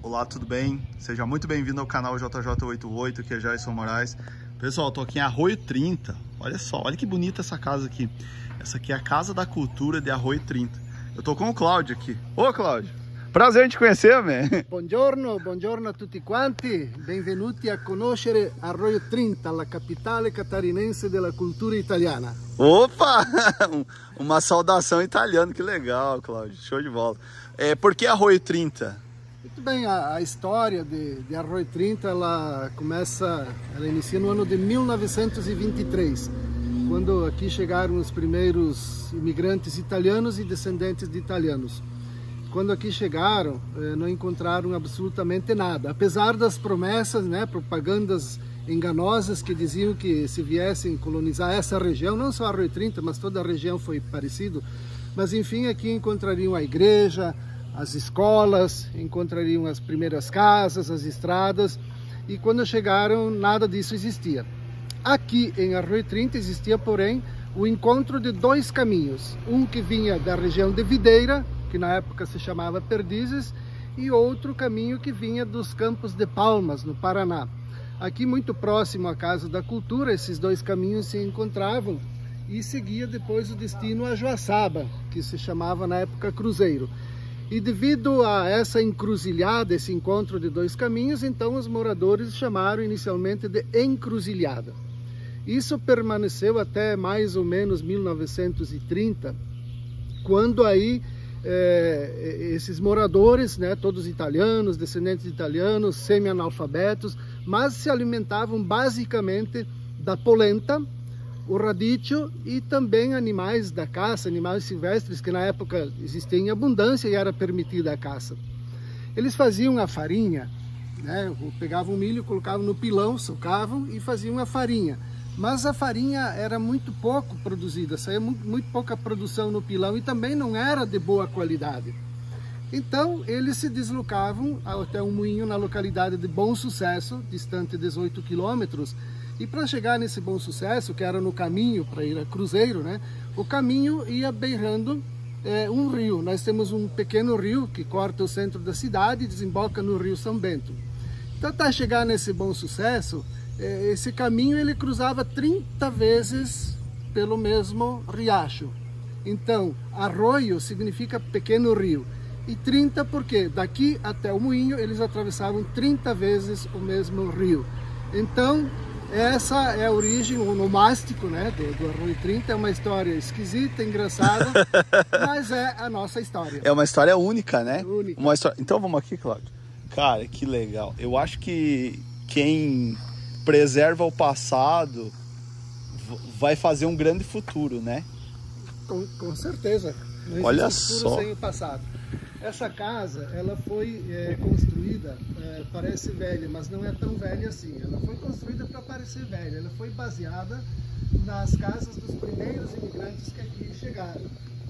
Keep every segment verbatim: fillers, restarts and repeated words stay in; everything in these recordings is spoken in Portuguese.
Olá, tudo bem? Seja muito bem-vindo ao canal J J oitenta e oito, que é Jason Moraes. Pessoal, eu tô aqui em Arroio trinta. Olha só, olha que bonita essa casa aqui. Essa aqui é a Casa da Cultura de Arroio trinta. Eu tô com o Cláudio aqui. Ô, Cláudio, prazer em te conhecer, man. Buongiorno, buongiorno a tutti quanti. Benvenuti a conoscere Arroio trinta, la capitale catarinense della cultura italiana. Opa! Uma saudação italiana, que legal, Cláudio. Show de bola. É, por que Arroio trinta? Muito bem, a, a história de, de Arroio trinta, ela começa, ela inicia no ano de mil novecentos e vinte e três, quando aqui chegaram os primeiros imigrantes italianos e descendentes de italianos. Quando aqui chegaram, eh, não encontraram absolutamente nada, apesar das promessas, né, propagandas enganosas que diziam que se viessem colonizar essa região, não só Arroio trinta, mas toda a região foi parecido, mas enfim, aqui encontrariam a igreja, as escolas, encontrariam as primeiras casas, as estradas, e quando chegaram nada disso existia. Aqui em Arroio trinta existia, porém, o encontro de dois caminhos, um que vinha da região de Videira, que na época se chamava Perdizes, e outro caminho que vinha dos Campos de Palmas, no Paraná. Aqui muito próximo à Casa da Cultura, esses dois caminhos se encontravam e seguia depois o destino a Joaçaba, que se chamava na época Cruzeiro. E devido a essa encruzilhada, esse encontro de dois caminhos, então os moradores chamaram inicialmente de encruzilhada. Isso permaneceu até mais ou menos mil novecentos e trinta, quando aí eh, esses moradores, né, todos italianos, descendentes de italianos, semi-analfabetos, mas se alimentavam basicamente da polenta, o radicchio e também animais da caça, animais silvestres que na época existiam em abundância e era permitida a caça. Eles faziam a farinha, né, pegavam milho, colocavam no pilão, socavam e faziam a farinha. Mas a farinha era muito pouco produzida, saía muito, muito pouca produção no pilão e também não era de boa qualidade. Então eles se deslocavam até um moinho na localidade de Bom Sucesso, distante dezoito quilômetros, e para chegar nesse Bom Sucesso, que era no caminho para ir a Cruzeiro, né, o caminho ia beirando é, um rio. Nós temos um pequeno rio que corta o centro da cidade e desemboca no Rio São Bento. Então, até chegar nesse Bom Sucesso, é, esse caminho ele cruzava trinta vezes pelo mesmo riacho. Então, arroio significa pequeno rio. E trinta porque daqui até o moinho eles atravessavam trinta vezes o mesmo rio. Então, essa é a origem, o onomástico, né, do, do Arroio trinta. É uma história esquisita, engraçada, mas é a nossa história. É uma história única, né? Única. Uma história... Então vamos aqui, Cláudio. Cara, que legal. Eu acho que quem preserva o passado vai fazer um grande futuro, né? Com, com certeza. Não Olha existe só. Sem o passado. Essa casa, ela foi é, construída, é, parece velha, mas não é tão velha assim. Ela foi construída para parecer velha. Ela foi baseada nas casas dos primeiros imigrantes que aqui chegaram.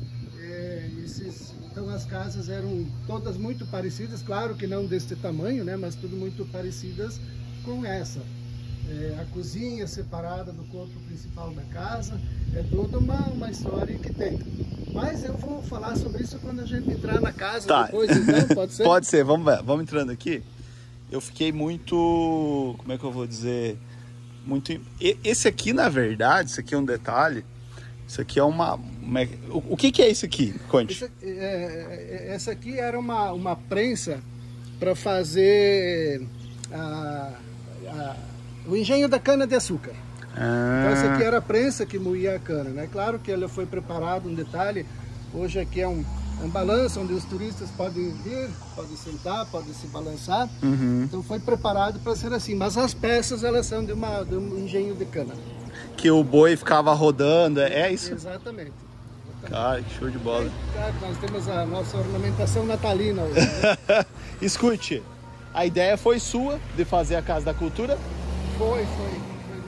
É, esses, então as casas eram todas muito parecidas, claro que não deste tamanho, né, mas tudo muito parecidas com essa. É, a cozinha separada do corpo principal da casa, é toda uma, uma história que tem. Mas eu vou falar sobre isso quando a gente entrar na casa, tá. Depois, então, pode ser? Pode ser, vamos ver, vamos entrando aqui. Eu fiquei muito, como é que eu vou dizer, muito... Esse aqui, na verdade, isso aqui é um detalhe, isso aqui é uma... uma... O que que é isso aqui? Conte. Essa, é, essa aqui era uma, uma prensa para fazer a, a, o engenho da cana-de-açúcar. Ah. Então essa aqui era a prensa que moía a cana, né? Claro que ela foi preparada, um detalhe, hoje aqui é um, um balanço onde os turistas podem vir, podem sentar, podem se balançar. Uhum. Então foi preparado para ser assim, mas as peças elas são de, uma, de um engenho de cana. Que o boi ficava rodando, é isso? Exatamente. Cara, que show de bola. Claro, nós temos a nossa ornamentação natalina hoje, né? Escute, a ideia foi sua de fazer a Casa da Cultura? Foi, foi.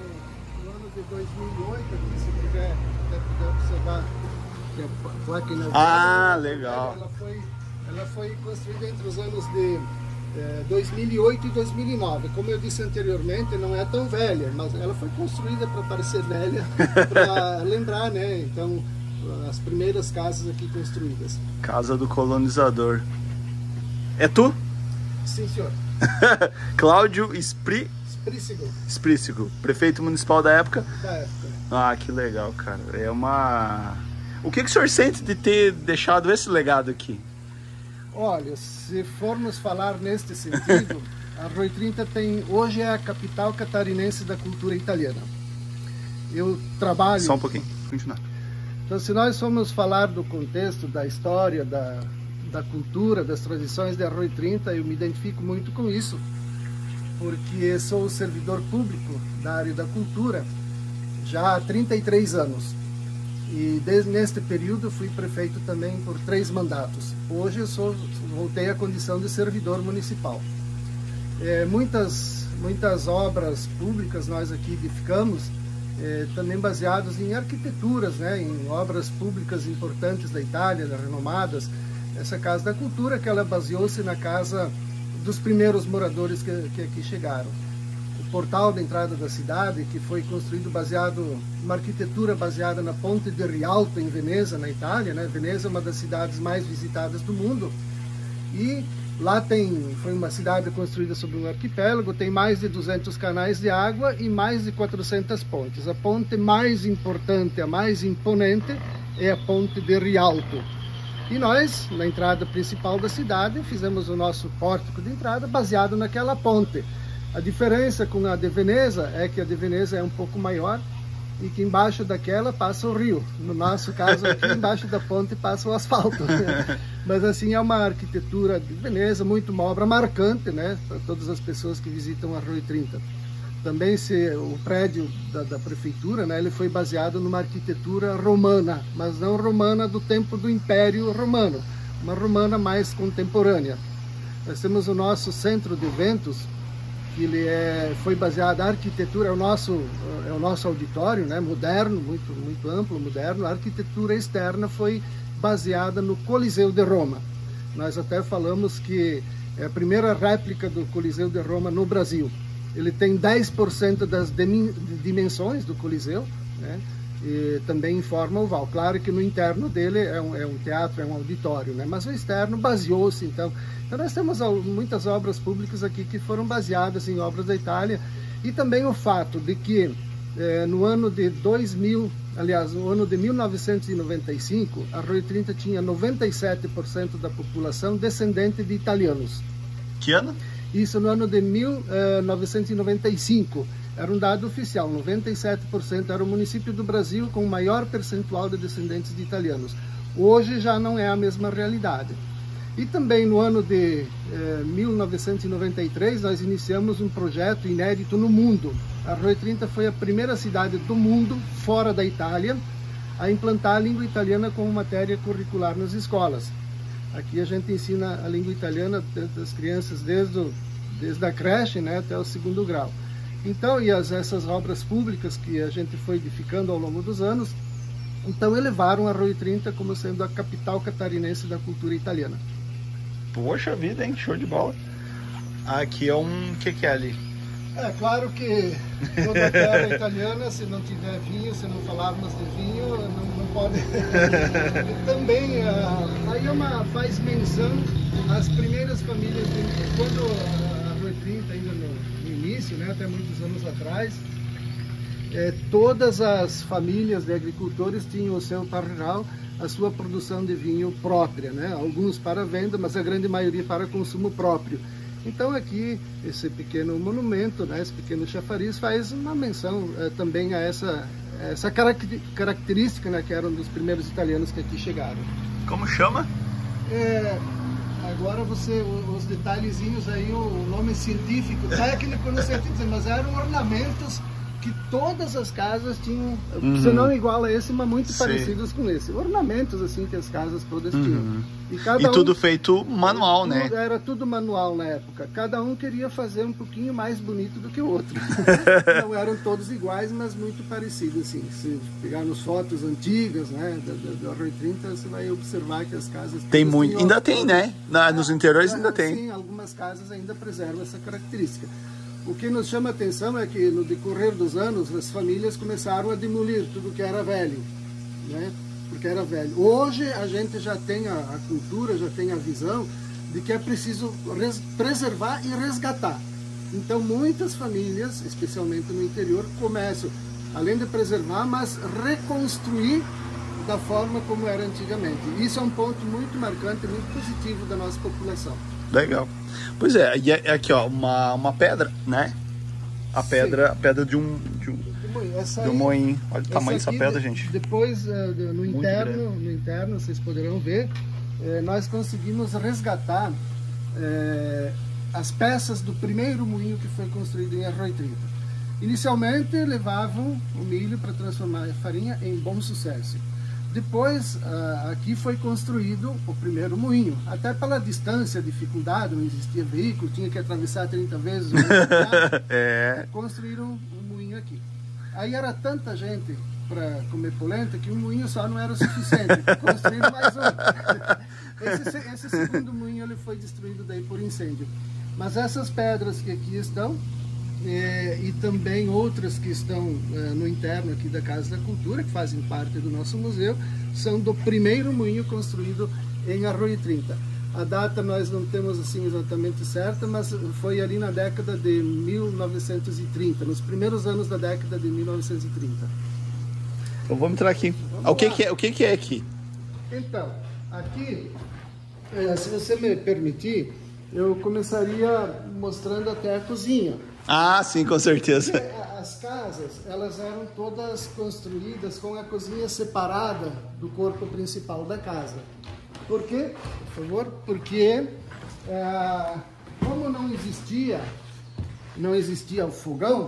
De dois mil e oito, aqui, se puder, até puder observar, que é a placa inaugurada. Ah, legal. Ela foi, ela foi construída entre os anos de eh, dois mil e oito e dois mil e nove. Como eu disse anteriormente, não é tão velha, mas ela foi construída para parecer velha, para lembrar, né? Então, as primeiras casas aqui construídas. Casa do colonizador. É tu? Sim, senhor. Cláudio Espri... Esprícigo. Esprícigo, prefeito municipal da época. Da época. Ah, que legal, cara. É uma... O que, que o senhor sente de ter deixado esse legado aqui? Olha, se formos falar neste sentido, Arroio trinta tem, hoje é a capital catarinense da cultura italiana. Eu trabalho... Só um pouquinho, continuar. Então, se nós formos falar do contexto, da história, da, da cultura, das tradições de Arroio trinta, eu me identifico muito com isso, porque sou servidor público da área da cultura já há trinta e três anos. E desde neste período fui prefeito também por três mandatos. Hoje eu sou, voltei à condição de servidor municipal. É, muitas, muitas obras públicas nós aqui edificamos, é, também baseados em arquiteturas, né, em obras públicas importantes da Itália, renomadas. Essa Casa da Cultura, que ela baseou-se na casa dos primeiros moradores que, que aqui chegaram. O portal da entrada da cidade, que foi construído baseado, uma arquitetura baseada na Ponte de Rialto, em Veneza, na Itália, né? Veneza é uma das cidades mais visitadas do mundo. E lá tem, foi uma cidade construída sobre um arquipélago, tem mais de duzentos canais de água e mais de quatrocentas pontes. A ponte mais importante, a mais imponente, é a Ponte de Rialto. E nós, na entrada principal da cidade, fizemos o nosso pórtico de entrada baseado naquela ponte. A diferença com a de Veneza é que a de Veneza é um pouco maior e que embaixo daquela passa o rio. No nosso caso aqui, embaixo da ponte passa o asfalto. Mas assim, é uma arquitetura de Veneza, muito uma obra marcante, né, para todas as pessoas que visitam Arroio trinta. Também se, o prédio da, da prefeitura, né, ele foi baseado numa arquitetura romana, mas não romana do tempo do Império Romano, uma romana mais contemporânea. Nós temos o nosso centro de eventos, que ele é, foi baseado, a arquitetura é o nosso, é o nosso auditório, né, moderno, muito, muito amplo, moderno. A arquitetura externa foi baseada no Coliseu de Roma. Nós até falamos que é a primeira réplica do Coliseu de Roma no Brasil. Ele tem dez por cento das dimensões do Coliseu, né? E também em forma oval. Claro que no interno dele é um, é um teatro, é um auditório, né? Mas o externo baseou-se, então. Então nós temos muitas obras públicas aqui que foram baseadas em obras da Itália. E também o fato de que eh, no ano de dois mil, aliás, no ano de mil novecentos e noventa e cinco, Arroio trinta tinha noventa e sete por cento da população descendente de italianos. Que ano? Isso no ano de mil novecentos e noventa e cinco, era um dado oficial, noventa e sete por cento era o município do Brasil com o maior percentual de descendentes de italianos. Hoje já não é a mesma realidade. E também no ano de eh, mil novecentos e noventa e três nós iniciamos um projeto inédito no mundo. Arroio trinta foi a primeira cidade do mundo, fora da Itália, a implantar a língua italiana como matéria curricular nas escolas. Aqui a gente ensina a língua italiana das crianças desde, o, desde a creche, né, até o segundo grau. Então, e as, essas obras públicas que a gente foi edificando ao longo dos anos, então elevaram Arroio trinta como sendo a capital catarinense da cultura italiana. Poxa vida, hein? Show de bola. Aqui é um... O que, que é ali? É claro que toda a terra italiana, se não tiver vinho, se não falarmos de vinho, não, não pode. Também aí é uma, faz menção às primeiras famílias, de, quando a Arroio trinta, ainda no, no início, né, até muitos anos atrás, é, todas as famílias de agricultores tinham o seu parreiral, a sua produção de vinho própria, né? Alguns para venda, mas a grande maioria para consumo próprio. Então aqui, esse pequeno monumento, né, esse pequeno chafariz, faz uma menção eh, também a essa, essa característica, né, que era um dos primeiros italianos que aqui chegaram. Como chama? É, agora você, os detalhezinhos aí, o nome científico, técnico, não sei o que dizer, mas eram ornamentos que todas as casas tinham, uhum. se não igual a esse, mas muito Sim. parecidos com esse. Ornamentos assim que as casas todas tinham. Uhum. E, cada e um, tudo feito manual, tudo, né? Tudo, era tudo manual na época. Cada um queria fazer um pouquinho mais bonito do que o outro. Não eram todos iguais, mas muito parecidos, assim. Se pegar nos fotos antigas, né, do, do Arroio trinta, você vai observar que as casas... Tem muito, ainda tem, né? Na, nos interiores é, ainda tem. Sim, algumas casas ainda preservam essa característica. O que nos chama a atenção é que no decorrer dos anos as famílias começaram a demolir tudo que era velho, né? Porque era velho. Hoje a gente já tem a, a cultura, já tem a visão de que é preciso res, preservar e resgatar. Então muitas famílias, especialmente no interior, começam, além de preservar, mas reconstruir da forma como era antigamente. Isso é um ponto muito marcante, muito positivo da nossa população. Legal. Pois é, e é aqui ó, uma, uma pedra, né? A pedra, a pedra de um, de um, essa de um aí, moinho. Olha o tamanho dessa pedra, de, gente. Depois, uh, de, no, interno, no interno, vocês poderão ver, eh, nós conseguimos resgatar eh, as peças do primeiro moinho que foi construído em Arroio trinta. Inicialmente levavam o milho para transformar a farinha em Bom Sucesso. Depois, uh, aqui foi construído o primeiro moinho. Até pela distância, dificuldade, não existia veículo, tinha que atravessar trinta vezes o é. Construíram um moinho aqui. Aí era tanta gente para comer polenta que um moinho só não era o suficiente. Construíram mais um. Esse, esse segundo moinho ele foi destruído daí por incêndio. Mas essas pedras que aqui estão, É, e também outras que estão é, no interno aqui da Casa da Cultura, que fazem parte do nosso museu, são do primeiro moinho construído em Arroio trinta. A data nós não temos assim exatamente certa, mas foi ali na década de mil novecentos e trinta, nos primeiros anos da década de mil novecentos e trinta. Então vamos entrar aqui. Vamos o que, que, é, o que, que é aqui? Então, aqui, é, se você me permitir, eu começaria mostrando até a cozinha. Ah, sim, com certeza. Porque as casas, elas eram todas construídas com a cozinha separada do corpo principal da casa. Por quê? Por favor? Porque, é, como não existia, não existia o fogão,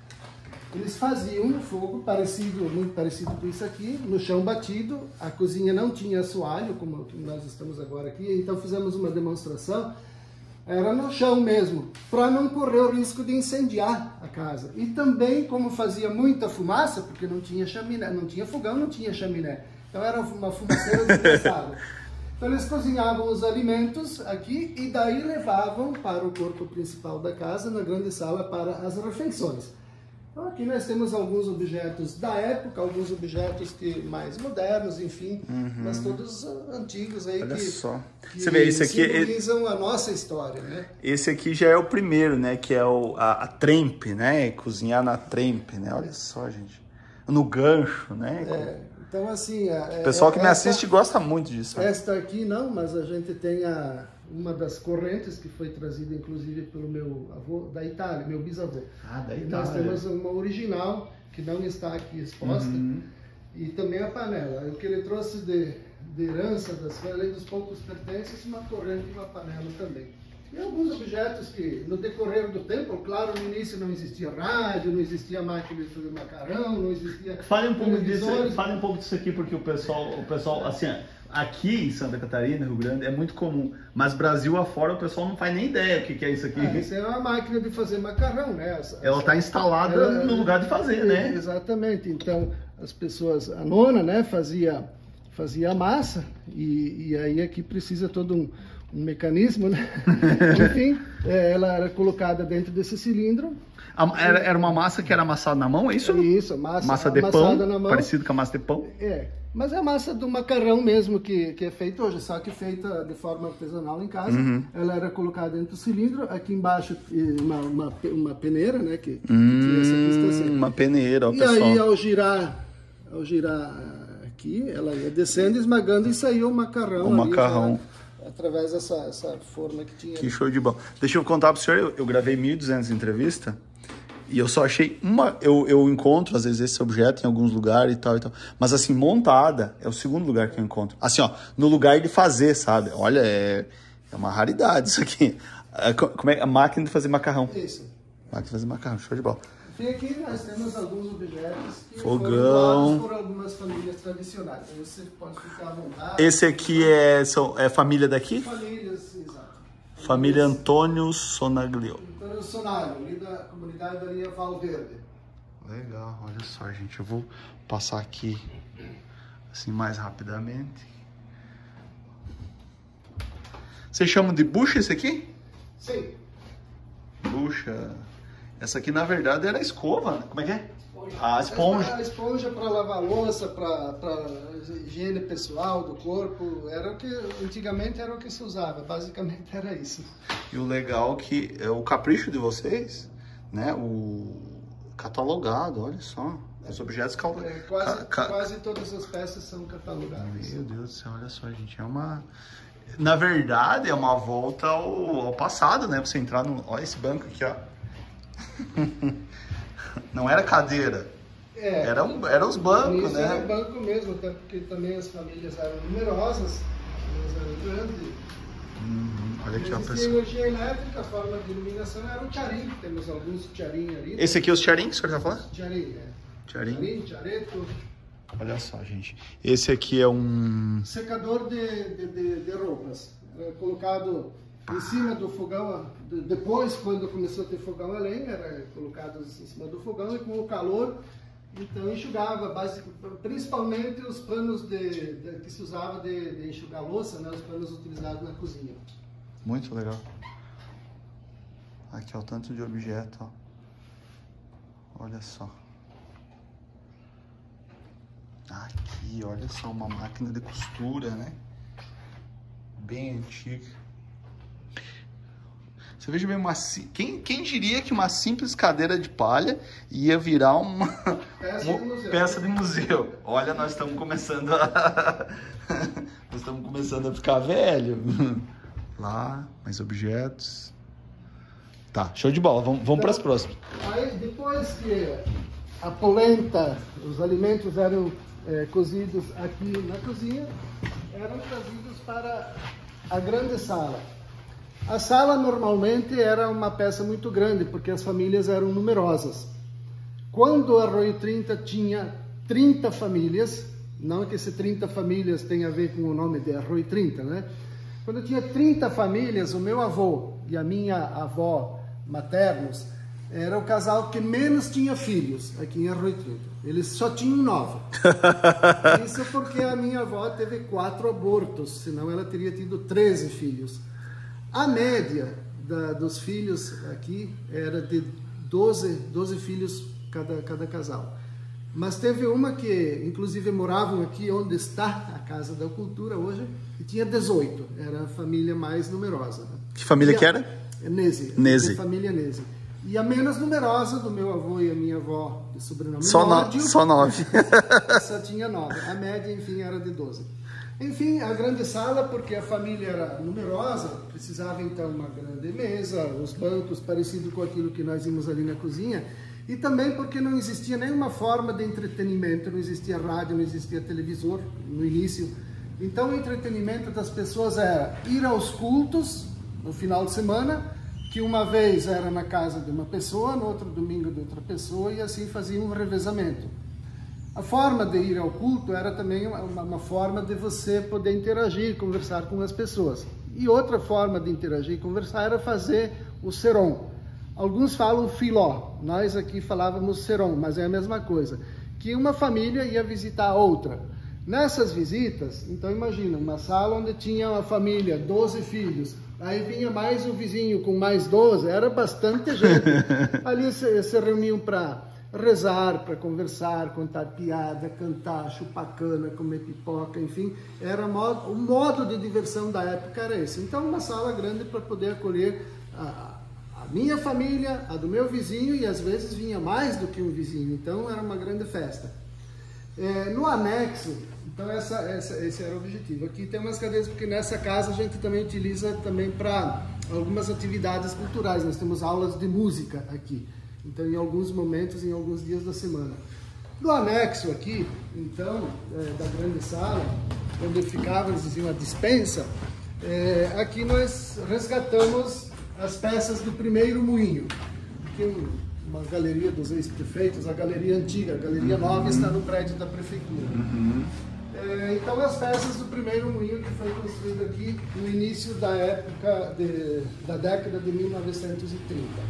eles faziam um fogo parecido, muito parecido com isso aqui, no chão batido. A cozinha não tinha assoalho, como nós estamos agora aqui, então fizemos uma demonstração. Era no chão mesmo, para não correr o risco de incendiar a casa. E também, como fazia muita fumaça, porque não tinha chaminé, não tinha fogão, não tinha chaminé. Então era uma fumaceira desgraçada. Então eles cozinhavam os alimentos aqui e daí levavam para o corpo principal da casa, na grande sala, para as refeições. Então aqui nós temos alguns objetos da época, alguns objetos que mais modernos, enfim, uhum. mas todos antigos aí. Olha que, só. que Você vê, esse aqui simbolizam a nossa história, né? Esse aqui já é o primeiro, né? Que é o, a, a trempe, né? Cozinhar na trempe, né? Olha só, gente. No gancho, né? É, então assim... O pessoal que esta, me assiste gosta muito disso. Esta aqui não, mas a gente tem a... uma das correntes que foi trazida inclusive pelo meu avô da Itália, meu bisavô. Ah, da Itália. E nós temos uma original que não está aqui exposta, uhum. e também a panela. O que ele trouxe de, de herança, das, além dos poucos pertences, uma corrente e uma panela também. E alguns objetos que, no decorrer do tempo, claro, no início não existia rádio, não existia máquina de fazer macarrão, não existia... Fale um pouco disso, fale um pouco disso aqui, porque o pessoal, o pessoal assim... Aqui em Santa Catarina, Rio Grande, é muito comum, mas Brasil afora o pessoal não faz nem ideia o que, que é isso aqui. Ah, isso é uma máquina de fazer macarrão, né? Essa, ela está instalada ela, no lugar de fazer, é, né? Exatamente. Então, as pessoas, a nona, né, fazia, fazia a massa, e, e aí aqui precisa todo um, um mecanismo, né? Enfim, é, ela era colocada dentro desse cilindro. A, era, era uma massa que era amassada na mão, é isso? Isso, massa, massa de pão, na mão. Parecido com a massa de pão. É. Mas é a massa do macarrão mesmo que, que é feita hoje, só que feita de forma artesanal em casa. Uhum. Ela era colocada dentro do cilindro, aqui embaixo uma, uma, uma peneira, né? Que, que hum, tinha essa pista assim. Uma peneira, ó, e pessoal. E aí ao girar, ao girar aqui, ela ia descendo, esmagando e saía o macarrão. O ali, macarrão. Já, através dessa essa forma que tinha. Que ali. Show de bola. Deixa eu contar para o senhor, eu, eu gravei mil e duzentas entrevistas. E eu só achei uma... Eu, eu encontro, às vezes, esse objeto em alguns lugares e tal e tal. Mas, assim, montada é o segundo lugar que eu encontro. Assim, ó, no lugar de fazer, sabe? Olha, é, é uma raridade isso aqui. É, como é a máquina de fazer macarrão. Isso. Máquina de fazer macarrão, show de bola. E aqui nós temos alguns objetos que fogão. Foram doados por algumas famílias tradicionais. Aí você pode ficar à vontade. Esse aqui é, são, é família daqui? Famílias, exato. Família Antônio Sonaglio. Antônio Sonaglio, ali da comunidade da linha Valverde. Legal, olha só, gente. Eu vou passar aqui assim mais rapidamente. Vocês chamam de bucha esse aqui? Sim. Bucha. Essa aqui, na verdade, era escova. Como é que é? A esponja. A esponja para lavar louça, para higiene pessoal do corpo, era o que antigamente era o que se usava, basicamente era isso. E o legal que é o capricho de vocês, né? O catalogado, olha só. Os objetos cal... é, quase, ca... ca... quase todas as peças são catalogadas. Meu Deus do céu, olha só, gente. É uma. Na verdade, é uma volta ao, ao passado, né? Você entrar no. Olha esse banco aqui, ó. Não era cadeira. É, era, um, era os bancos, né? Era banco mesmo, até porque também as famílias eram numerosas, elas eram grandes. Uhum, olha aqui, ó, pessoal. Energia elétrica, a forma de iluminação era o charim, temos alguns charim ali. Esse aqui é os charim que o senhor tá falando? Charim, é. Charim. Charim, chareto. Olha só, gente. Esse aqui é um... secador de, de, de, de roupas. Era colocado em cima do fogão, depois, quando começou a ter fogão a lenha, era colocado em cima do fogão e com o calor, então enxugava, basicamente, principalmente os panos de, de, que se usava de, de enxugar louça, né, os panos utilizados na cozinha. Muito legal. Aqui, ó, o tanto de objeto, ó. Olha só. Aqui, olha só, uma máquina de costura, né? Bem antiga. Você veja bem, uma... Quem, quem diria que uma simples cadeira de palha ia virar uma peça, uma de, museu. peça de museu? Olha, nós estamos começando a... nós estamos começando a ficar velho. Lá, mais objetos. Tá, show de bola. Vamos, vamos então, para as próximas. Aí, depois que a polenta, os alimentos eram é, cozidos aqui na cozinha, eram trazidos para a grande sala. A sala normalmente era uma peça muito grande, porque as famílias eram numerosas. Quando a Arroio trinta tinha trinta famílias, não que esse trinta famílias tenha a ver com o nome de Arroio trinta, né? Quando tinha trinta famílias, o meu avô e a minha avó maternos era o casal que menos tinha filhos aqui em Arroio trinta. Eles só tinham nove. Isso porque a minha avó teve quatro abortos, senão ela teria tido treze filhos. A média da, dos filhos aqui era de doze, doze filhos cada, cada casal. Mas teve uma que, inclusive, moravam aqui onde está a Casa da Cultura hoje, e tinha dezoito. Era a família mais numerosa. Né? Que família e que a, era? Nese. Nese. A família Nese. E a menos numerosa do meu avô e a minha avó, de sobrenome Só, Nódio, no, só nove. Só tinha nove. A média, enfim, era de doze. Enfim, a grande sala, porque a família era numerosa, precisava então uma grande mesa, os bancos parecidos com aquilo que nós vimos ali na cozinha, e também porque não existia nenhuma forma de entretenimento, não existia rádio, não existia televisor no início. Então o entretenimento das pessoas era ir aos cultos no final de semana, que uma vez era na casa de uma pessoa, no outro domingo de outra pessoa, e assim fazia um revezamento. A forma de ir ao culto era também uma, uma forma de você poder interagir, conversar com as pessoas. E outra forma de interagir e conversar era fazer o serom. Alguns falam filó, nós aqui falávamos serom, mas é a mesma coisa. Que uma família ia visitar a outra. Nessas visitas, então imagina, uma sala onde tinha uma família, doze filhos, aí vinha mais um vizinho com mais doze, era bastante gente. Ali se, se reuniam para rezar, para conversar, contar piada, cantar, chupar cana, comer pipoca, enfim, era modo, o modo de diversão da época era esse. Então uma sala grande para poder acolher a, a minha família, a do meu vizinho, e às vezes vinha mais do que um vizinho, então era uma grande festa. É, no anexo, então essa, essa, esse era o objetivo. Aqui tem umas cadeiras, porque nessa casa a gente também utiliza também para algumas atividades culturais, nós temos aulas de música aqui. Então, em alguns momentos, em alguns dias da semana. No anexo aqui, então, é, da grande sala, onde ficava, eles diziam, a dispensa, é, aqui nós resgatamos as peças do primeiro moinho. Aqui uma galeria dos ex-prefeitos, a galeria antiga, a galeria nova está no prédio da prefeitura. Uhum. É, então, as peças do primeiro moinho que foi construído aqui no início da época, de, da década de mil novecentos e trinta.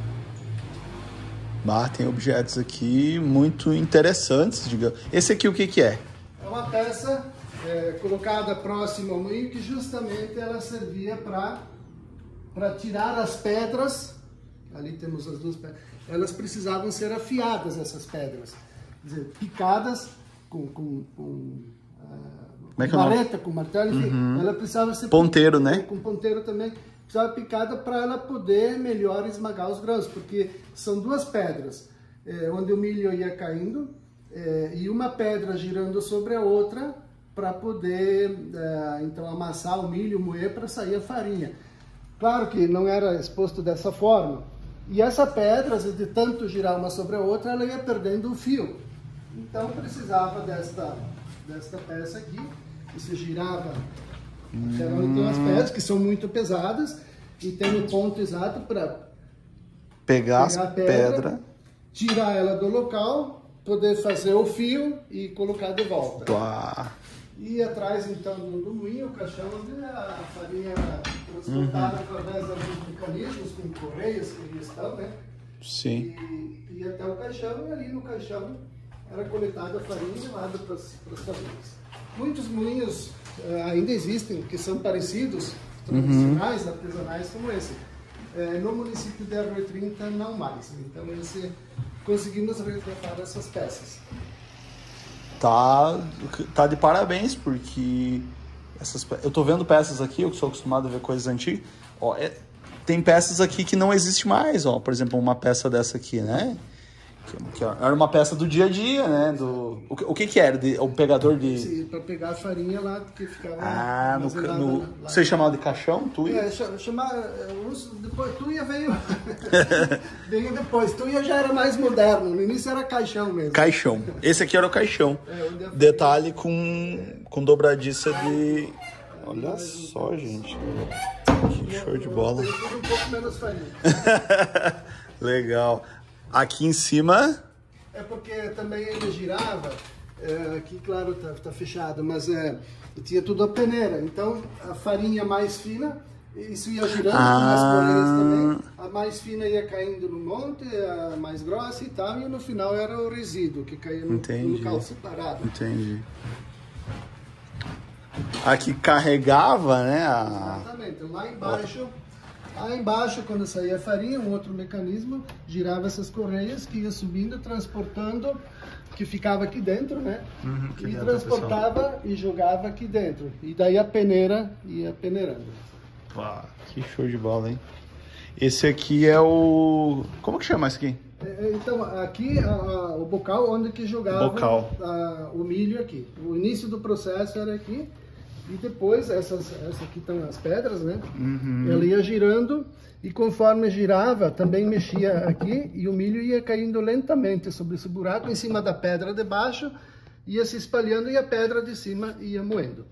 Ah, tem objetos aqui muito interessantes, digamos. Esse aqui o que que é? É uma peça é, colocada próxima ao moinho que justamente ela servia para para tirar as pedras. Ali temos as duas pedras. Elas precisavam ser afiadas, essas pedras. dizer, picadas com, com, com Como é que é marreta, com martelo, enfim, uhum. ela precisava ser ponteiro, né? Com ponteiro também, precisava picada para ela poder melhor esmagar os grãos, porque são duas pedras, é, onde o milho ia caindo, é, e uma pedra girando sobre a outra para poder é, então amassar o milho, moer para sair a farinha. Claro que não era exposto dessa forma, e essa pedra, de tanto girar uma sobre a outra, ela ia perdendo o fio. Então precisava desta, desta peça aqui, que se girava. Geralmente tem umas pedras que são muito pesadas e tem o ponto exato para pegar, pegar a pedra, pedra, tirar ela do local, poder fazer o fio e colocar de volta. Uau. E atrás então do moinho, o caixão, onde a farinha era transportada uhum. através dos mecanismos com correias que estão, né? Sim. E, e até o caixão, e ali no caixão era coletada a farinha e levada para as famílias. Muitos moinhos uh, ainda existem, que são parecidos, tradicionais, uhum. artesanais como esse. Uh, no município de Arroio trinta, não mais. Então, esse, conseguimos resgatar essas peças. Tá, tá de parabéns, porque essas, eu tô vendo peças aqui, eu que sou acostumado a ver coisas antigas. Ó, é, tem peças aqui que não existe mais, ó. Por exemplo, uma peça dessa aqui, né? Que, que era uma peça do dia a dia, né? Do, o, o que que era? De, o pegador de... Sim, para pegar a farinha lá, que ficava... Ah, no, no, lá. Você chamava de caixão? Tuia? É, chamar, depois, tuia veio, veio depois. Tuia já era mais moderno, no início era caixão mesmo. Caixão. Esse aqui era o caixão. É, detalhe com, com dobradiça de... Olha só, gente. Que show de bola. Um pouco menos farinha. Legal. Aqui em cima... É porque também ele girava, é, aqui claro tá, tá fechado, mas é, tinha tudo a peneira, então a farinha mais fina, isso ia girando ah. com as correias também, a mais fina ia caindo no monte, a mais grossa e tal, e no final era o resíduo que caía no, no local separado. Entendi. Aqui carregava, né? A... Exatamente, lá embaixo... Lá embaixo, quando saía a farinha, um outro mecanismo girava essas correias que ia subindo, transportando, que ficava aqui dentro, né? Uhum, e dentro, transportava pessoal. E jogava aqui dentro. E daí a peneira ia peneirando. Uau, que show de bola, hein? Esse aqui é o... Como que chama isso aqui? É, então, aqui a, a, o bocal onde que jogava bocal. A, o milho aqui. O início do processo era aqui. E depois, essas, essa aqui estão as pedras, né? Uhum. Ela ia girando e conforme girava, também mexia aqui e o milho ia caindo lentamente sobre esse buraco em cima da pedra de baixo, ia se espalhando e a pedra de cima ia moendo.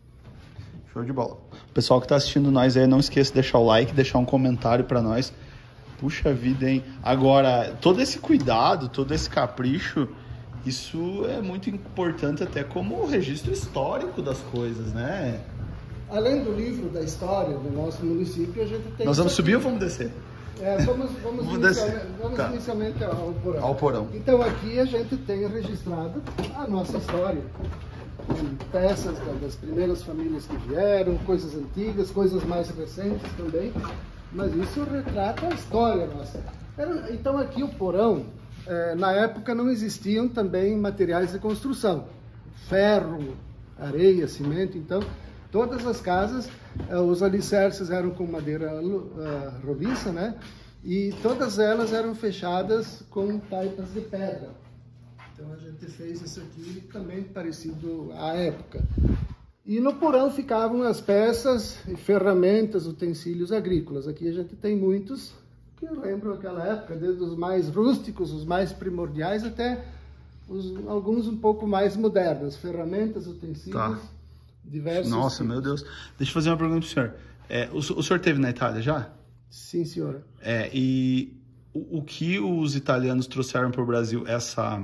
Show de bola. O pessoal que está assistindo nós aí, não esqueça de deixar o like, deixar um comentário para nós. Puxa vida, hein? Agora, todo esse cuidado, todo esse capricho... Isso é muito importante até como registro histórico das coisas, né? Além do livro da história do nosso município, a gente tem... Nós vamos subir ou vamos descer? É, vamos vamos, vamos, inicialmente, vamos tá. inicialmente ao porão. Ao porão. Então aqui a gente tem registrado a nossa história. Com peças das primeiras famílias que vieram, coisas antigas, coisas mais recentes também. Mas isso retrata a história nossa. Então aqui o porão... É, na época não existiam também materiais de construção, ferro, areia, cimento, então todas as casas, é, os alicerces eram com madeira uh, roliça, né? E todas elas eram fechadas com taipas de pedra. Então a gente fez isso aqui também parecido à época. E no porão ficavam as peças, ferramentas, utensílios agrícolas. Aqui a gente tem muitos que eu lembro aquela época, desde os mais rústicos, os mais primordiais, até os, alguns um pouco mais modernos, ferramentas, utensílios, tá. diversos. Nossa, tipos. Meu Deus. Deixa eu fazer uma pergunta para o senhor. É, o, o senhor esteve na Itália já? Sim, senhora. É, e o, o que os italianos trouxeram para o Brasil, essa,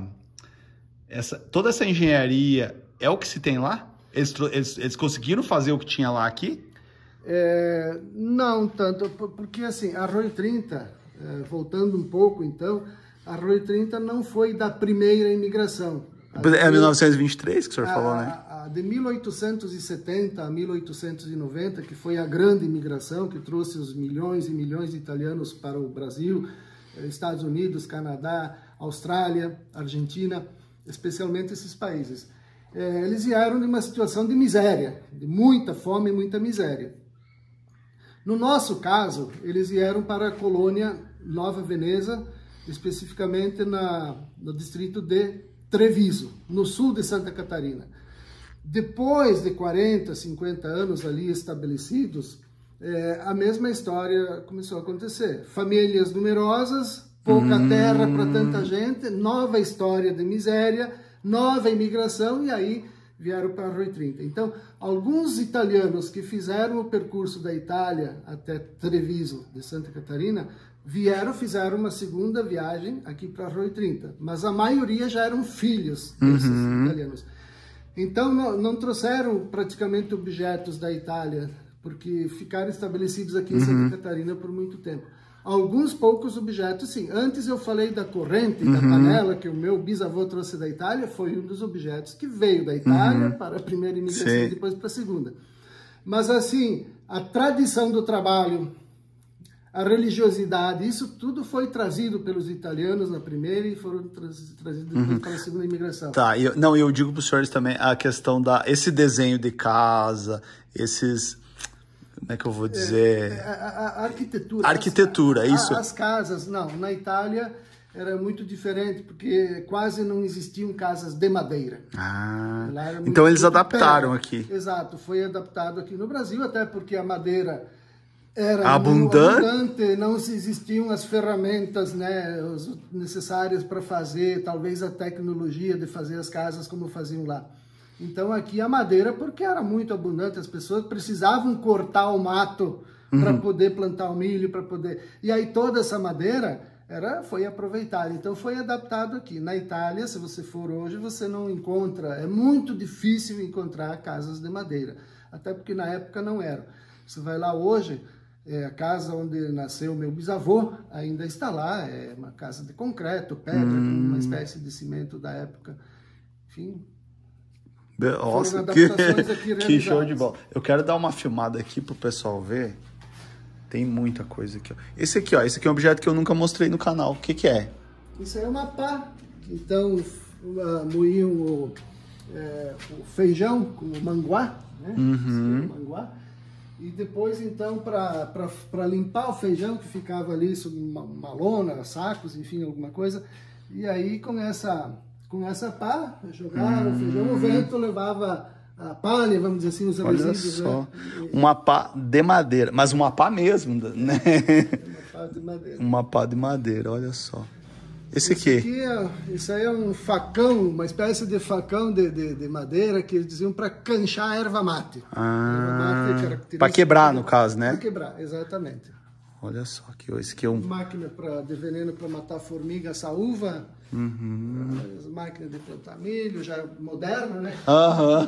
essa, toda essa engenharia, é o que se tem lá? Eles, eles, eles conseguiram fazer o que tinha lá aqui? É, não tanto, porque assim, Arroio trinta, é, voltando um pouco então, Arroio trinta não foi da primeira imigração. É mil novecentos e vinte e três que o senhor a, falou, né? A, a de mil oitocentos e setenta a mil oitocentos e noventa, que foi a grande imigração que trouxe os milhões e milhões de italianos para o Brasil, Estados Unidos, Canadá, Austrália, Argentina. especialmente esses países. É, eles vieram de uma situação de miséria, de muita fome e muita miséria. No nosso caso, eles vieram para a colônia Nova Veneza, especificamente na, no distrito de Treviso, no sul de Santa Catarina. Depois de quarenta, cinquenta anos ali estabelecidos, é, a mesma história começou a acontecer. Famílias numerosas, pouca hum. terra para tanta gente, nova história de miséria, nova imigração, e aí vieram para Arroio trinta. Então, alguns italianos que fizeram o percurso da Itália até Treviso, de Santa Catarina, vieram, fizeram uma segunda viagem aqui para Arroio trinta, mas a maioria já eram filhos desses uhum. italianos. Então, não, não trouxeram praticamente objetos da Itália, porque ficaram estabelecidos aqui em uhum. Santa Catarina por muito tempo. Alguns poucos objetos, sim. Antes eu falei da corrente, uhum. da panela, que o meu bisavô trouxe da Itália, foi um dos objetos que veio da Itália uhum. para a primeira imigração sim. e depois para a segunda. Mas, assim, a tradição do trabalho, a religiosidade, isso tudo foi trazido pelos italianos na primeira e foram trazidos depois uhum. para a segunda imigração. Tá, eu, não, eu digo para os senhores também a questão da esse desenho de casa, esses, como é que eu vou dizer? É, a, a, a arquitetura. A arquitetura, as, isso. As casas, não, na Itália era muito diferente, porque quase não existiam casas de madeira. Ah, então eles adaptaram aqui. Exato, foi adaptado aqui no Brasil, até porque a madeira era abundante, abundante, não existiam as ferramentas, né, necessárias para fazer, talvez a tecnologia de fazer as casas como faziam lá. Então aqui a madeira, porque era muito abundante, as pessoas precisavam cortar o mato uhum. para poder plantar o milho, para poder... E aí toda essa madeira era, foi aproveitada, então foi adaptado aqui. Na Itália, se você for hoje, você não encontra, é muito difícil encontrar casas de madeira, até porque na época não eram. Você vai lá hoje... É, a casa onde nasceu meu bisavô ainda está lá, é uma casa de concreto, pedra, hum. com uma espécie de cimento da época. Enfim, nossa, que, que show de bola. Eu quero dar uma filmada aqui pro pessoal ver. Tem muita coisa aqui. Ó. Esse aqui, ó, esse aqui é um objeto que eu nunca mostrei no canal. O que que é? Isso aí é uma pá. Então, uh, moíam o, é, o feijão com o manguá, né? Uhum. Esse é o manguá. E depois, então, para limpar o feijão, que ficava ali sob uma, uma lona, sacos, enfim, alguma coisa. E aí, com essa, com essa pá, jogaram hum. o feijão, o vento levava a palha, vamos dizer assim, os resíduos. Olha só, né? Uma pá de madeira, mas uma pá mesmo, né? Uma pá de madeira. Uma pá de madeira, olha só. Esse aqui? Esse aqui é, isso aí é um facão, uma espécie de facão de, de, de madeira que eles diziam para canchar a erva mate. Ah, para quebrar, no caso, né? Para quebrar, exatamente. Olha só, aqui, esse aqui é um... Máquina pra, de veneno para matar formiga, saúva. Uhum. As máquinas de plantar milho, já moderna, né? Aham.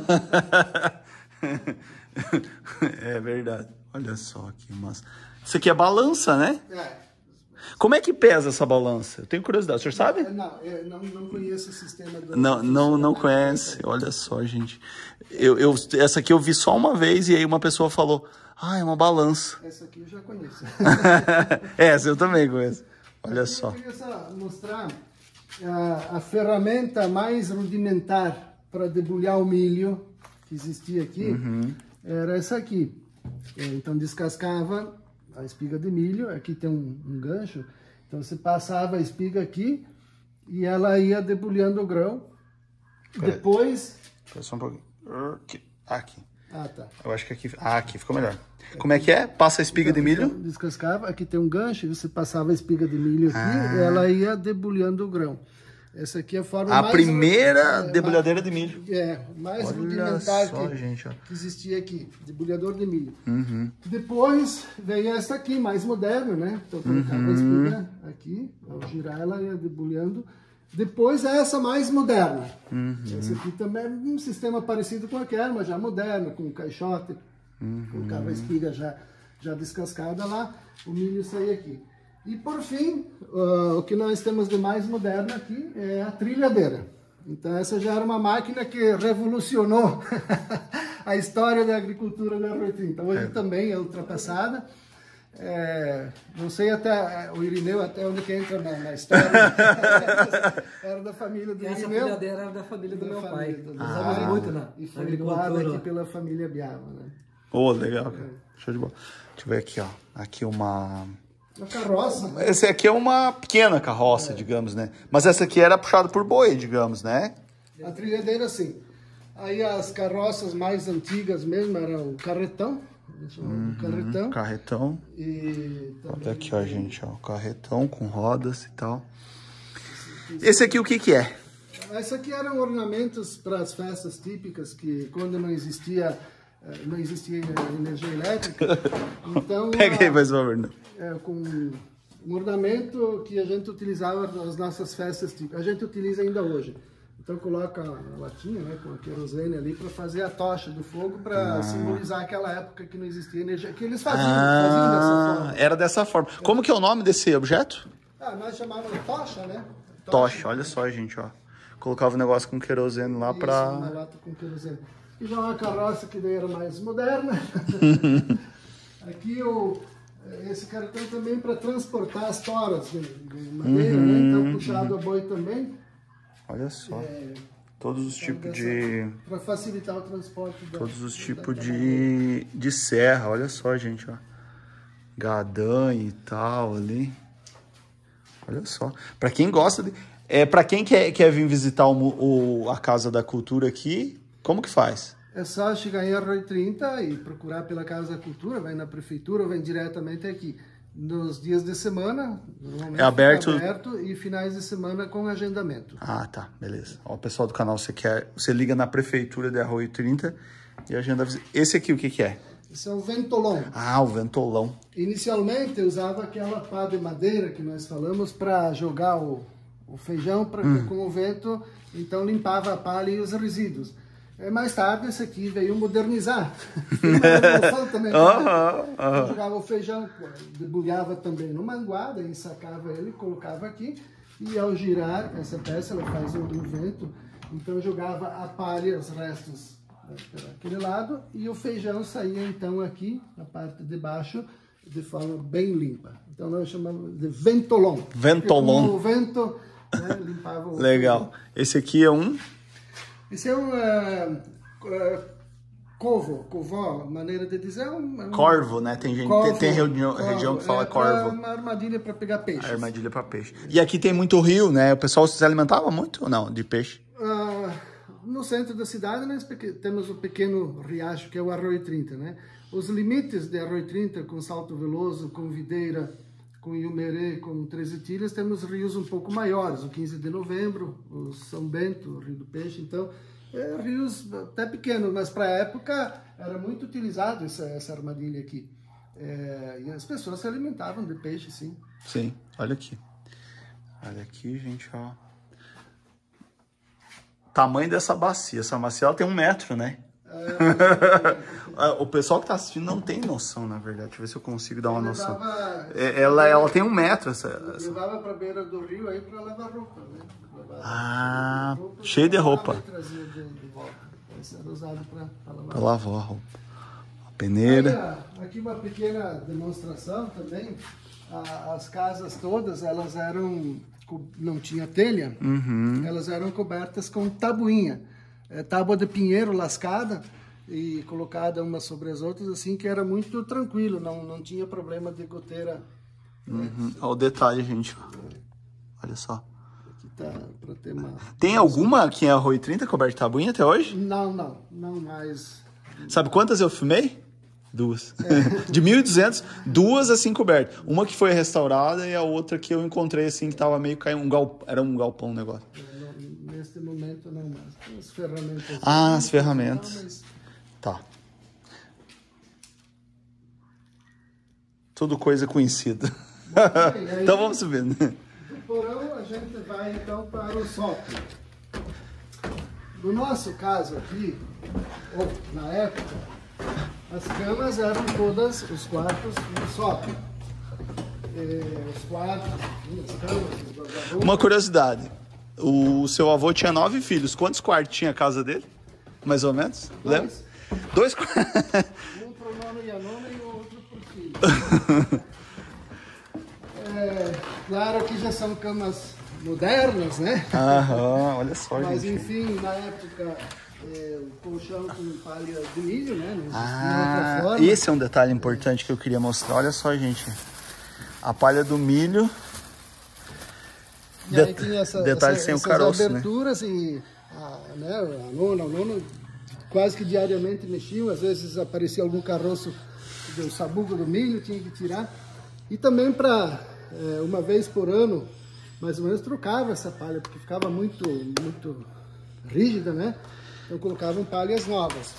É verdade. Olha só aqui, mas... Isso aqui é balança, né? É. Como é que pesa essa balança? Eu tenho curiosidade, o senhor sabe? Não, eu não, não conheço o sistema. Do... Não, não, não conhece. Olha só, gente. Eu, eu, essa aqui eu vi só uma vez e aí uma pessoa falou, ah, é uma balança. Essa aqui eu já conheço. Essa eu também conheço. Olha só. Eu queria só mostrar a, a ferramenta mais rudimentar para debulhar o milho que existia aqui. Uhum. Era essa aqui. Então descascava a espiga de milho, aqui tem um, um gancho, então você passava a espiga aqui e ela ia debulhando o grão. Pera Depois... Espera só um pouquinho. Aqui. aqui. Ah, tá. Eu acho que aqui... Ah, aqui ficou melhor. Como é que é? Passa a espiga então, de milho? Então, descascava, aqui tem um gancho, você passava a espiga de milho aqui ah. e ela ia debulhando o grão. Essa aqui é a forma a mais... A primeira é, debulhadeira mais, de milho. É, mais Olha rudimentar só, que, gente, ó. que existia aqui, debulhador de milho. Uhum. Depois veio essa aqui, mais moderna, né? Então colocava uhum. a espiga aqui, ao girar ela ia debulhando. Depois essa mais moderna. Uhum. Essa aqui também é um sistema parecido com aquela, mas já moderna, com caixote. Uhum. Colocava a espiga já, já descascada lá, o milho saía aqui. E por fim, uh, o que nós temos de mais moderno aqui é a trilhadeira. Então essa já era uma máquina que revolucionou a história da agricultura da Arroio trinta. Hoje é. também é ultrapassada. É, não sei até o Irineu até onde que entra na, na história. Era da família do Essa Irineu. Essa dela era da família do da meu família, pai. Do, ah, ah, muito na E foi doada aqui pela família Biava, né? Oh, legal, cara. Show de bola. Deixa eu ver aqui, ó. Aqui uma... Uma carroça. Essa aqui é uma pequena carroça, é. digamos, né? Mas essa aqui era puxada por boi, digamos, né? A trilhadeira, sim. Aí as carroças mais antigas mesmo eram o carretão. Uhum, carretão. Carretão. E olha aqui, ó, gente, ó. Carretão com rodas e tal. Esse aqui o que que é? Esse aqui eram ornamentos para as festas típicas, que quando não existia, não existia energia elétrica. Então, pega aí, mais favor, não. É, com um ornamento que a gente utilizava nas nossas festas típicas. A gente utiliza ainda hoje. Então coloca a latinha, né, com a querosene ali para fazer a tocha do fogo, para ah. simbolizar aquela época que não existia energia, que eles faziam, ah, faziam dessa forma. Era dessa forma. Como que é o nome desse objeto? Ah, nós chamávamos de tocha, né? Tocha, tocha, olha só, gente, ó. Colocava o negócio com querosene lá para... uma lata com querosene. E já uma carroça que daí era mais moderna. Aqui o... Esse cartão também para transportar as toras de, de madeira, uhum, né? Então puxado uhum. a boi também. Olha só, é, todos os tipos de... Para facilitar o transporte. Da, todos os tipos de, de serra, olha só, gente, ó. Gadanha e tal ali. Olha só. Para quem gosta de... É, para quem quer, quer vir visitar o, o, a Casa da Cultura aqui, como que faz? É só chegar em Arroio trinta e procurar pela Casa da Cultura, vai na prefeitura ou vem diretamente aqui. Nos dias de semana, normalmente é aberto... é aberto e finais de semana com agendamento. Ah, tá, beleza. Ó, pessoal do canal, você quer, você liga na prefeitura de Arroio trinta e agenda. Esse aqui o que que é? Esse é o ventolão. Ah, o ventolão. Inicialmente eu usava aquela pá de madeira que nós falamos para jogar o, o feijão pra, hum. com o vento, então limpava a palha e os resíduos. Mais tarde, esse aqui veio modernizar. também, uhum, uhum. Jogava o feijão, debulhava também no manguá, daí sacava ele, colocava aqui, e ao girar essa peça, ela faz um vento, então jogava a palha, os restos daquele lado, e o feijão saía então aqui, na parte de baixo, de forma bem limpa. Então nós chamamos de ventolão. Ventolão. O vento, né, limpava o legal. feijão. Esse aqui é um... Esse é um uh, uh, covo, covó, maneira de dizer. É um, é um corvo, né? Tem, gente, corvo, tem reunião, corvo, região que fala é corvo. É uma armadilha para pegar peixe. Armadilha para peixe. E aqui tem muito rio, né? O pessoal se alimentava muito ou não de peixe? Uh, no centro da cidade nós temos o pequeno riacho que é o Arroio trinta, né? Os limites de Arroio trinta com Salto Veloso, com Videira, com Iumerê, com Treze Tilhas, temos rios um pouco maiores, o quinze de novembro, o São Bento, o Rio do Peixe, então, é, rios até pequenos, mas para a época era muito utilizado essa, essa armadilha aqui. É, e as pessoas se alimentavam de peixe, sim. Sim, olha aqui. Olha aqui, gente, ó. Tamanho dessa bacia, essa bacia ela tem um metro, né? É, o pessoal que tá assistindo não tem noção, na verdade. Deixa eu ver se eu consigo dar uma noção. Levava, ela, ela tem um metro. Essa, essa... Levava pra beira do rio aí pra lavar roupa, né? Levava ah, roupa, cheio de roupa. Trazia de, de volta. Esse era usado pra, pra lavar. Pra lavar a roupa. A peneira. Aí, aqui uma pequena demonstração também. As casas todas, elas eram... Não tinha telha. Uhum. Elas eram cobertas com tabuinha. É, tábua de pinheiro lascada e colocada umas sobre as outras, assim, que era muito tranquilo, não, não tinha problema de goteira. Uhum. É. Olha o detalhe, gente. Olha só. Aqui tá pra ter uma... Tem alguma aqui em Arroio trinta coberta de tabuinha até hoje? Não, não, não mais. Sabe quantas eu filmei? Duas. É. De mil e duzentos, duas assim cobertas. Uma que foi restaurada e a outra que eu encontrei assim, que tava meio caindo, um galpão, era um galpão o negócio. Neste momento não mais. As ferramentas. Ah, as ferramentas. Não, mas... Tá. Tudo coisa conhecida. Bem, aí, então vamos subir. Né? Do porão a gente vai então para o sótão. No nosso caso aqui, ou na época, as camas eram todas os quartos no sótão. E, os quartos, as camas, os uma curiosidade. O seu avô tinha nove filhos. Quantos quartos tinha a casa dele? Mais ou menos? Dois. Lembra? Dois quartos. Um pro nono e a nona e o outro pro filho. É, claro que já são camas modernas, né? Aham, olha só, Mas gente. enfim, na época, é, o colchão com palha de milho, né? Não existia Ah, outra forma. esse é um detalhe importante que eu queria mostrar. Olha só, gente. A palha do milho. E aí tinha essa, detalhe essa, sem o essas caroço, aberturas, né? E a, né, a nona, o nono quase que diariamente mexiam. Às vezes aparecia algum caroço do sabugo do milho, tinha que tirar. E também para, é, uma vez por ano, mais ou menos trocava essa palha, porque ficava muito, muito rígida, né? Então colocavam palhas novas.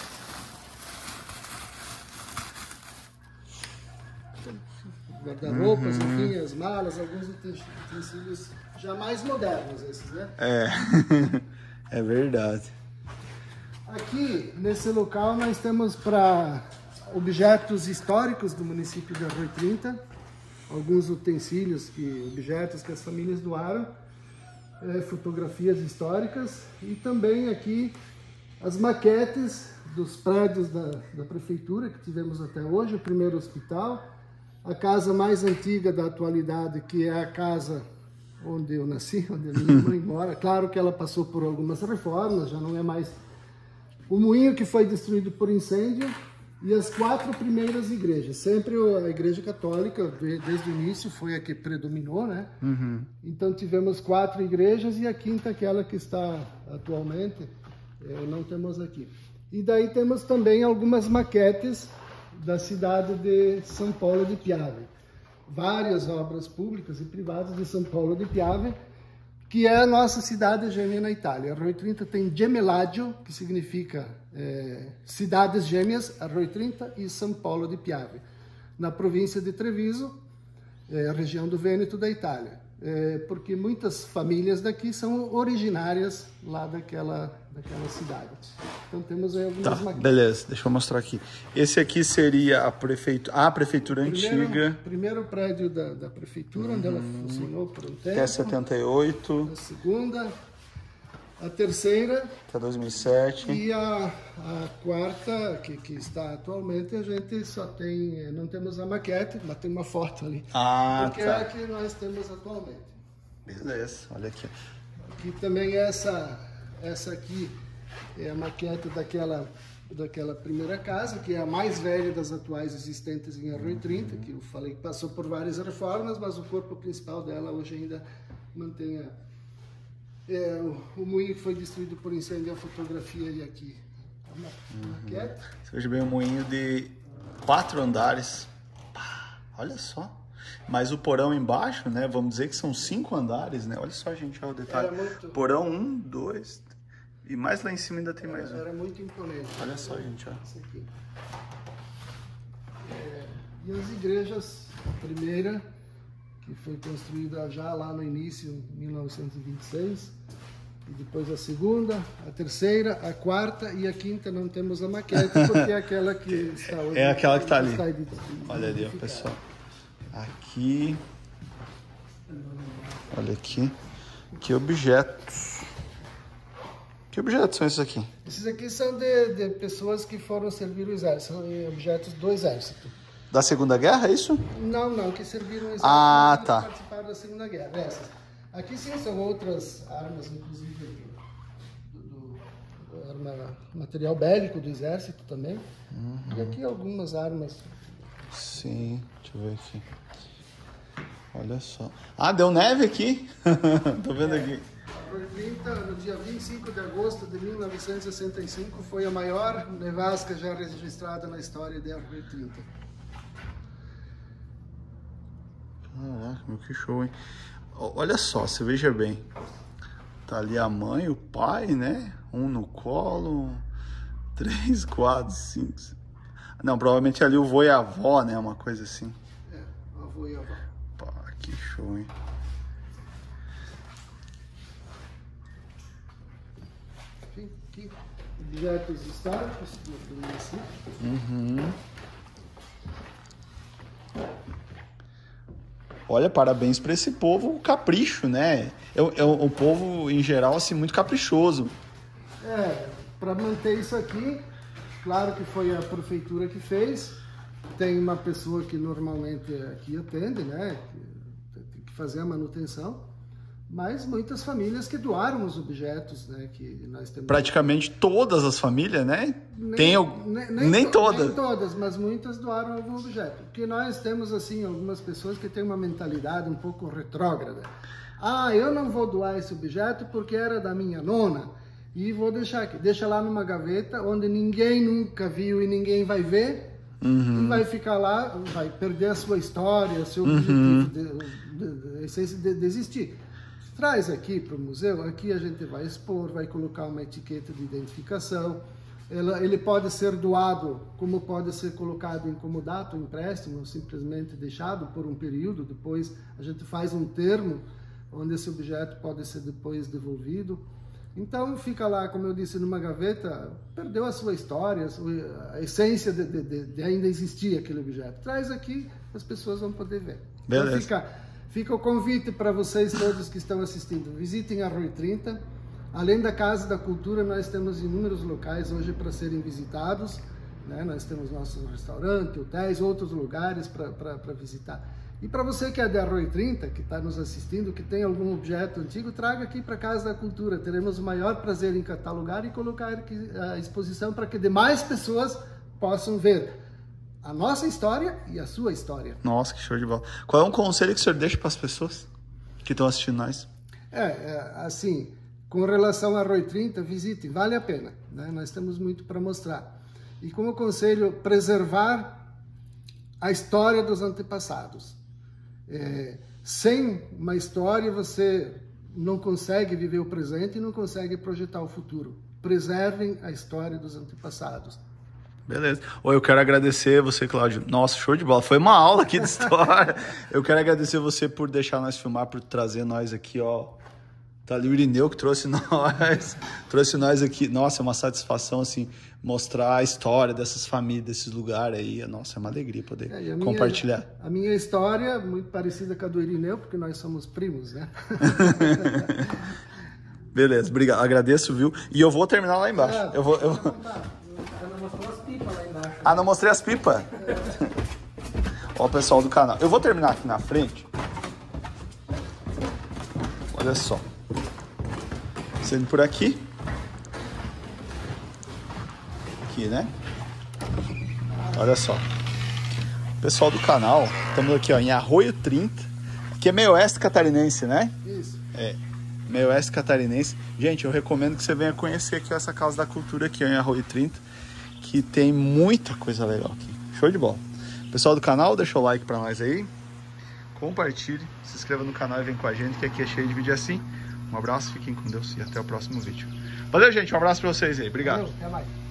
Guarda-roupas, uhum. Enfim, as malas, alguns utensílios já mais modernos esses, né? É, é verdade. Aqui, nesse local, nós temos para objetos históricos do município de Arroio Trinta, alguns utensílios, que, objetos que as famílias doaram, é, fotografias históricas e também aqui as maquetes dos prédios da, da prefeitura que tivemos até hoje, o primeiro hospital, a casa mais antiga da atualidade, que é a casa onde eu nasci, onde a minha mãe mora. Claro que ela passou por algumas reformas, já não é mais o moinho que foi destruído por incêndio, e as quatro primeiras igrejas. Sempre a igreja católica, desde o início, foi a que predominou, né? Uhum. Então tivemos quatro igrejas e a quinta, aquela que está atualmente, não temos aqui. E daí temos também algumas maquetes da cidade de São Paulo de Piave. Várias obras públicas e privadas de São Paulo de Piave, que é a nossa cidade gêmea na Itália. Arroio Trinta tem Gemellaggio, que significa é, cidades gêmeas, Arroio Trinta e São Paulo de Piave, na província de Treviso, é, região do Vêneto da Itália. É, porque muitas famílias daqui são originárias lá daquela, daquela cidade. Então temos aí algumas tá, maquetes. Beleza, deixa eu mostrar aqui. Esse aqui seria a prefeitura, ah, a prefeitura primeiro, antiga. Primeiro prédio da, da prefeitura, uhum. Onde ela funcionou por um tempo. Até setenta e oito. A segunda, a terceira. Até dois mil e sete. E a, a quarta, que, que está atualmente, a gente só tem, não temos a maquete, mas tem uma foto ali. Ah, porque tá. é a que nós temos atualmente. Beleza, olha aqui. Aqui também essa, essa aqui é a maquete daquela, daquela primeira casa, que é a mais velha das atuais existentes em Arroio Trinta, que eu falei que passou por várias reformas, mas o corpo principal dela hoje ainda mantém a... É, o, o moinho que foi destruído por incêndio, a fotografia e aqui a maquete. Veja bem, um moinho de quatro andares. Pá, olha só. Mas o porão embaixo, né? Vamos dizer que são cinco andares, né? Olha só, gente, olha o detalhe. Muito... Porão um, dois, e mais lá em cima ainda tem era, mais um. Era muito imponente. Olha só, gente, ó. Esse aqui. É, e as igrejas, a primeira, que foi construída já lá no início, em mil novecentos e vinte e seis, e depois a segunda, a terceira, a quarta e a quinta não temos a maquete, porque é aquela que está hoje. É aquela que está ali. Está olha ali, ó, pessoal. Aqui. Olha aqui. Que objetos. Que objetos são esses aqui? Esses aqui são de, de pessoas que foram servir o exército, são objetos do exército. Da Segunda Guerra, é isso? Não, não, que serviram o exército ah, tá. para participar da Segunda Guerra. Essas. Aqui sim são outras armas, inclusive do, do, do arma, material bélico do exército também. Uhum. E aqui algumas armas. Sim, deixa eu ver aqui. Olha só. Ah, deu neve aqui? Tô vendo é. aqui. Arroio Trinta, no dia vinte e cinco de agosto de mil novecentos e sessenta e cinco, foi a maior nevasca já registrada na história de Arroio Trinta. Caraca, meu, que show, hein? Olha só, você veja bem. Tá ali a mãe, o pai, né? Um no colo. Três, quatro, cinco. Não, provavelmente ali o vô e a avó, né? Uma coisa assim. É, o avô e a avó. Pá, que show, hein? Aqui, aqui, objetos históricos do município. Uhum. Olha, parabéns para esse povo, o capricho, né? É, é o povo, em geral, assim, muito caprichoso. É, para manter isso aqui, claro que foi a prefeitura que fez, tem uma pessoa que normalmente aqui atende, né? Que tem que fazer a manutenção. Mas muitas famílias que doaram os objetos, né? Que nós temos. Praticamente todas as famílias, né? Nem, tem nem, nem, nem to, todas. Nem todas, mas muitas doaram algum objeto. Porque nós temos, assim, algumas pessoas que têm uma mentalidade um pouco retrógrada. Ah, eu não vou doar esse objeto porque era da minha nona e vou deixar aqui. Deixa lá numa gaveta onde ninguém nunca viu e ninguém vai ver. Uhum. E vai ficar lá, vai perder a sua história, seu uhum. objetivo, de, de, de, de, de existir. Traz aqui para o museu, aqui a gente vai expor, vai colocar uma etiqueta de identificação. Ela, ele pode ser doado, como pode ser colocado em comodato, empréstimo, ou simplesmente deixado por um período. Depois a gente faz um termo onde esse objeto pode ser depois devolvido. Então fica lá, como eu disse, numa gaveta, perdeu a sua história, a essência de, de, de ainda existir aquele objeto. Traz aqui, as pessoas vão poder ver. Beleza. Então fica, fica o convite para vocês todos que estão assistindo. Visitem Arroio trinta. Além da Casa da Cultura, nós temos inúmeros locais hoje para serem visitados. Né? Nós temos nossos restaurantes, hotéis, outros lugares para visitar. E para você que é de Arroio trinta, que está nos assistindo, que tem algum objeto antigo, traga aqui para a Casa da Cultura. Teremos o maior prazer em catalogar e colocar aqui à exposição para que demais pessoas possam ver a nossa história e a sua história. Nossa, que show de bola. Qual é um conselho que o senhor deixa para as pessoas que estão assistindo nós? É, é, assim, com relação a Arroio trinta, visite, vale a pena. Né? Nós temos muito para mostrar. E como conselho, preservar a história dos antepassados. É, sem uma história você não consegue viver o presente e não consegue projetar o futuro. Preservem a história dos antepassados. Beleza. Oi, eu quero agradecer você, Cláudio. Nossa, show de bola. Foi uma aula aqui de história. Eu quero agradecer você por deixar nós filmar, por trazer nós aqui, ó. Tá ali o Irineu que trouxe nós, trouxe nós aqui. Nossa, é uma satisfação, assim, mostrar a história dessas famílias, desses lugares aí. Nossa, é uma alegria poder é, a compartilhar. Minha, a minha história é muito parecida com a do Irineu, porque nós somos primos, né? Beleza, obrigado. Agradeço, viu? E eu vou terminar lá embaixo. É, eu vou, eu... Ela não mostrou as pipas lá embaixo. Ah, não mostrei as pipas? Ó o pessoal do canal. Eu vou terminar aqui na frente. Olha só. Sendo por aqui. Aqui, né? Olha só. Pessoal do canal, estamos aqui ó, em Arroio trinta, que é meio oeste catarinense, né? Isso. É, meio oeste catarinense. Gente, eu recomendo que você venha conhecer aqui essa Casa da Cultura aqui ó, em Arroio trinta, que tem muita coisa legal aqui. Show de bola. Pessoal do canal, deixa o like pra nós aí. Compartilhe, se inscreva no canal e vem com a gente, que aqui é cheio de vídeo assim. Um abraço, fiquem com Deus e até o próximo vídeo. Valeu, gente. Um abraço pra vocês aí. Obrigado. Valeu, até mais.